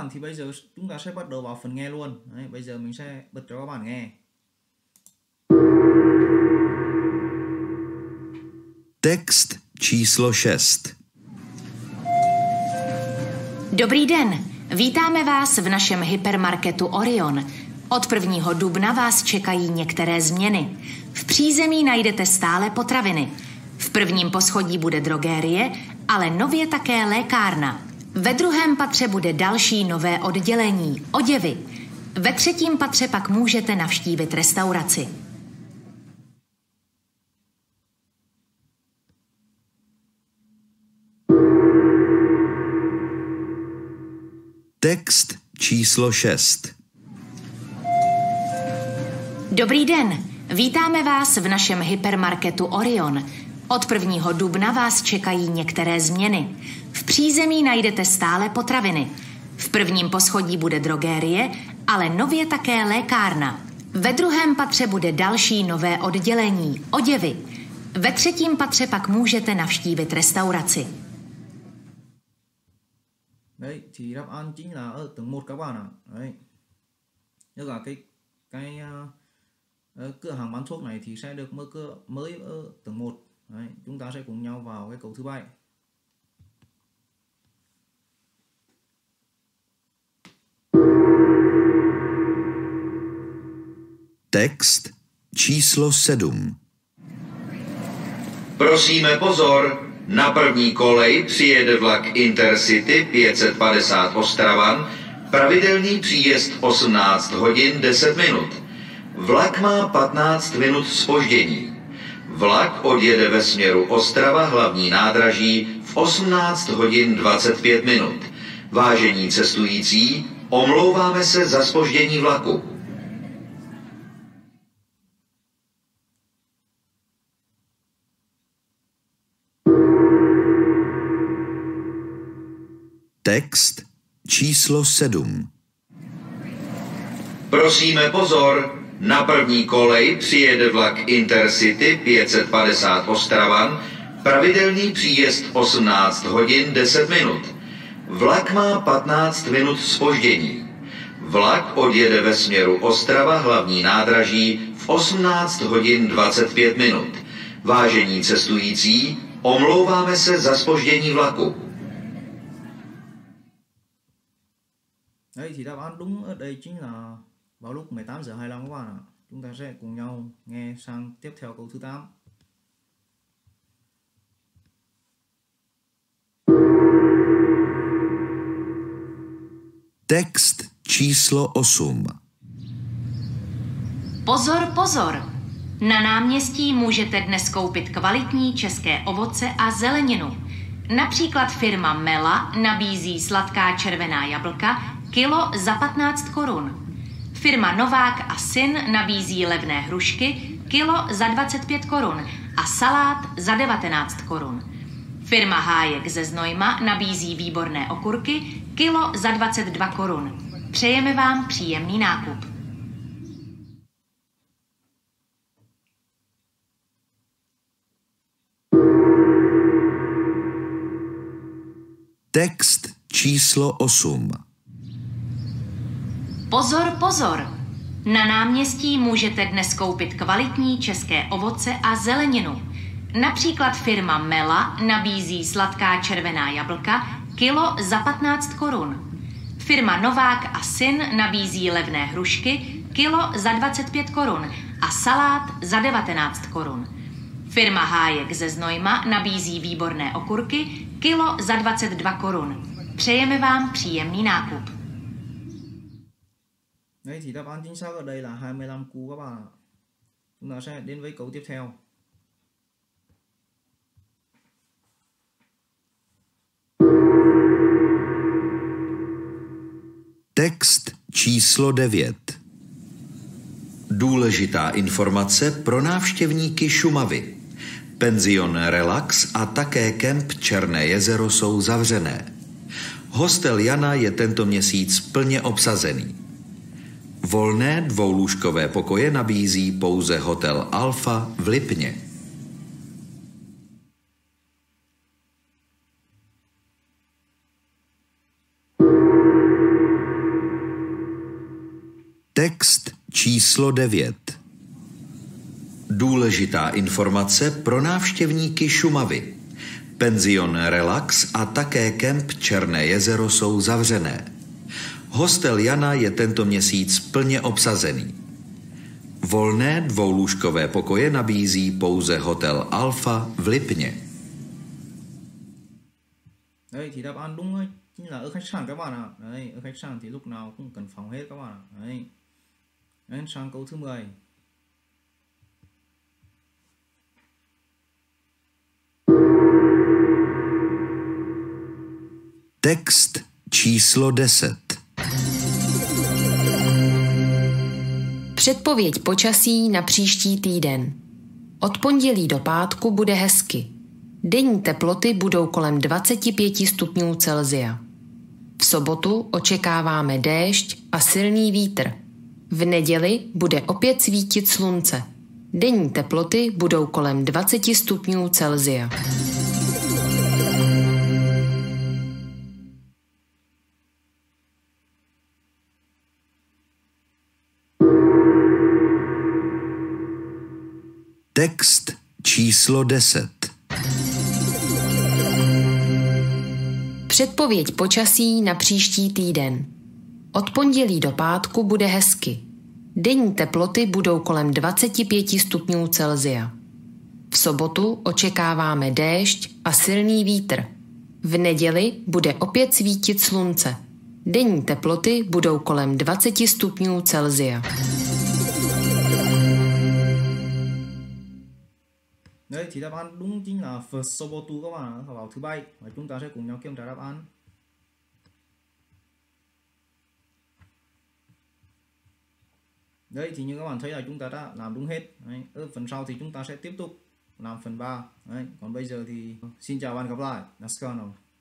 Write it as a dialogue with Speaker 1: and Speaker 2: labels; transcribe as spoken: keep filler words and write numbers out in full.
Speaker 1: bạn thì bây giờ chúng ta sẽ bắt đầu vào phần nghe luôn. Đấy, bây giờ mình sẽ bật cho các bạn nghe.
Speaker 2: Text číslo šest.
Speaker 3: Dobrý den, vítáme vás v našem hypermarketu Orion. Od prvního dubna vás čekají některé změny. V přízemí najdete stále potraviny. V prvním poschodí bude drogérie, ale nově také lékárna. Ve druhém patře bude další nové oddělení, oděvy. Ve třetím patře pak můžete navštívit restauraci.
Speaker 2: Text číslo šest.
Speaker 3: Dobrý den, vítáme vás v našem hypermarketu Orion. Od prvního dubna vás čekají některé změny. V přízemí najdete stále potraviny. V prvním poschodí bude drogérie, ale nově také lékárna. Ve druhém patře bude další nové oddělení, oděvy. Ve třetím patře pak můžete navštívit restauraci.
Speaker 1: Đấy, thì đáp án chính là ở tầng một các bạn ạ. Đấy. Như là cái cái uh, cửa hàng bán thuốc này thì sẽ được mở cửa mới ở tầng một. Đấy, chúng ta sẽ cùng nhau vào cái câu thứ bảy.
Speaker 2: Text číslo sedm.
Speaker 4: Prosíme pozor, na první kolej přijede vlak Intercity pět set padesát Ostravan, pravidelný příjezd osmnáct hodin deset minut. Vlak má patnáct minut zpoždění. Vlak odjede ve směru Ostrava hlavní nádraží v osmnáct hodin dvacet pět minut. Vážení cestující, omlouváme se za zpoždění vlaku.
Speaker 2: Text číslo sedm.
Speaker 4: Prosíme pozor, na první kolej přijede vlak Intercity pět set padesát Ostravan, pravidelný příjezd osmnáct hodin deset minut. Vlak má patnáct minut zpoždění. Vlak odjede ve směru Ostrava hlavní nádraží v osmnáct hodin dvacet pět minut. Vážení cestující, omlouváme se za zpoždění vlaku.
Speaker 1: Đấy, thì đáp án đúng ở đây chính là vào lúc mười tám giờ hai mươi lăm các bạn ạ. Chúng ta sẽ cùng nhau nghe sang tiếp theo câu thứ tám.
Speaker 2: Text číslo osm.
Speaker 3: Pozor, pozor! Na náměstí můžete dnes koupit kvalitní české ovoce a zeleninu. Například firma Mela nabízí sladká červená jablka kilo za patnáct korun. Firma Novák a Syn nabízí levné hrušky kilo za dvacet pět korun a salát za devatenáct korun. Firma Hájek ze Znojma nabízí výborné okurky kilo za dvacet dva korun. Přejeme vám příjemný nákup.
Speaker 2: Text číslo osm.
Speaker 3: Pozor, pozor! Na náměstí můžete dnes koupit kvalitní české ovoce a zeleninu. Například firma Mela nabízí sladká červená jablka kilo za patnáct korun. Firma Novák a Syn nabízí levné hrušky kilo za dvacet pět korun a salát za devatenáct korun. Firma Hájek ze Znojma nabízí výborné okurky kilo za dvacet dva korun. Přejeme vám příjemný nákup.
Speaker 1: Đấy, thì đáp án chính xác ở đây là hai mươi lăm cú các bạn ạ. Chúng ta sẽ đến với câu tiếp theo.
Speaker 2: Text číslo devět.
Speaker 4: Důležitá informace pro návštěvníky Šumavy. Penzion Relax a také kemp Černé jezero jsou zavřené. Hostel Jana je tento měsíc plně obsazený. Volné dvoulůžkové pokoje nabízí pouze hotel Alfa v Lipně.
Speaker 2: Text číslo devět.
Speaker 4: Důležitá informace pro návštěvníky Šumavy. Penzion Relax a také kemp Černé jezero jsou zavřené. Hostel Jana je tento měsíc plně obsazený. Volné dvoulůžkové pokoje nabízí pouze hotel Alfa v Lipně.
Speaker 1: Đây thì đáp án đúng ấy, chính là ở khách sạn các bạn ạ. Đấy, ở khách sạn thì lúc nào cũng cần phòng hết các bạn ạ. Đấy. Đấy, sang câu thứ mười.
Speaker 2: Text číslo deset.
Speaker 5: Předpověď počasí na příští týden. Od pondělí do pátku bude hezky. Denní teploty budou kolem dvacet pět stupňů Celsia. V sobotu očekáváme déšť a silný vítr. V neděli bude opět svítit slunce. Denní teploty budou kolem dvacet stupňů Celsia.
Speaker 2: Text číslo deset.
Speaker 5: Předpověď počasí na příští týden. Od pondělí do pátku bude hezky. Denní teploty budou kolem dvacet pět stupňů Celsia. V sobotu očekáváme déšť a silný vítr. V neděli bude opět svítit slunce. Denní teploty budou kolem dvacet stupňů Celsia.
Speaker 1: Đấy thì đáp án đúng chính là в sobotu các bạn ạ, vào thứ bảy, và chúng ta sẽ cùng nhau kiểm tra đáp án. Đấy thì như các bạn thấy là chúng ta đã làm đúng hết. Đấy, ở phần sau thì chúng ta sẽ tiếp tục làm phần ba. Đấy, còn bây giờ thì xin chào và hẹn gặp lại. Let's go nào.